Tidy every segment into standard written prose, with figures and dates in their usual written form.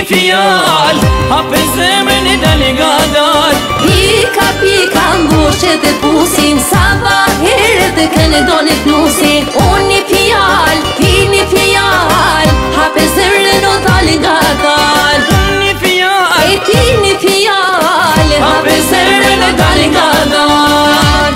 fjal, hape zemrën e dali gadal. Pika, pika mbushet e pusin, sa herët e kënë doni t'nusin. Unë një fjal, ti një fjal, hape zemrën o dali gadal. Unë një fjal, E ti një fjal, hape zemrën e dali gadal.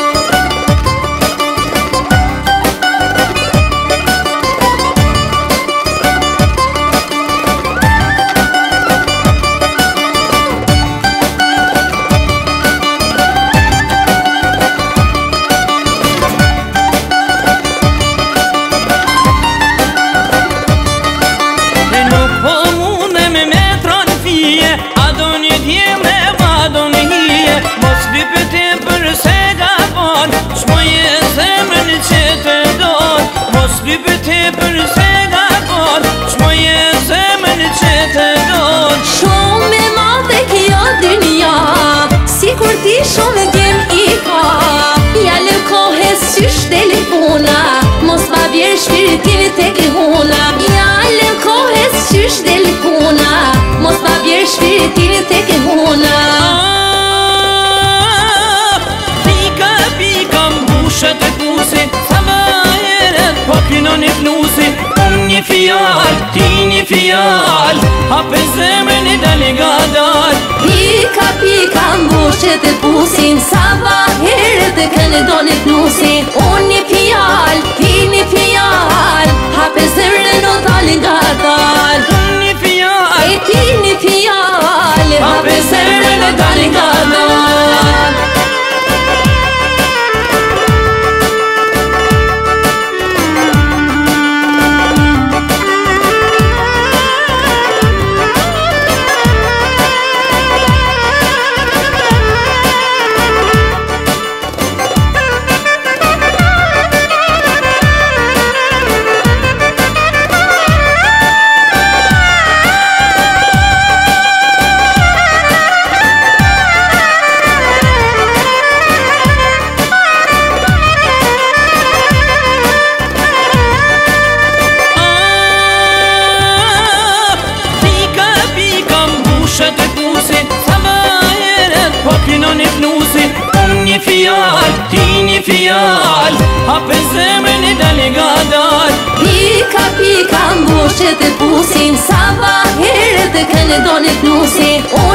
Shumë e madhe kjo dynja, si kur ti shumë djem i ka. Ja lë kohës sysh telefona, mos ma bjerë shpiritin tek e huna. Ja lë kohës sysh telefona, mos ma bjerë shpiritin tek e huna. Pika, pika mbushet e pusin, sa herët po kinon e fnusin. Unë një fjal, ti një fjal, hape zemrën e dali gadal. Pika, pika mbushet e pusin, sa herët e kënë doni t'nusin. Unë një fjal, ti një fjal, hape zemrën o dali gadal. Unë një fjal, E ti një fjal, hape zemrën o dali gadal. Unë një fjal, ti një fjal, hape zemrën e dali gadal. Pika, pika mbushet e pusin, sa herët e kënë doni t'nusin.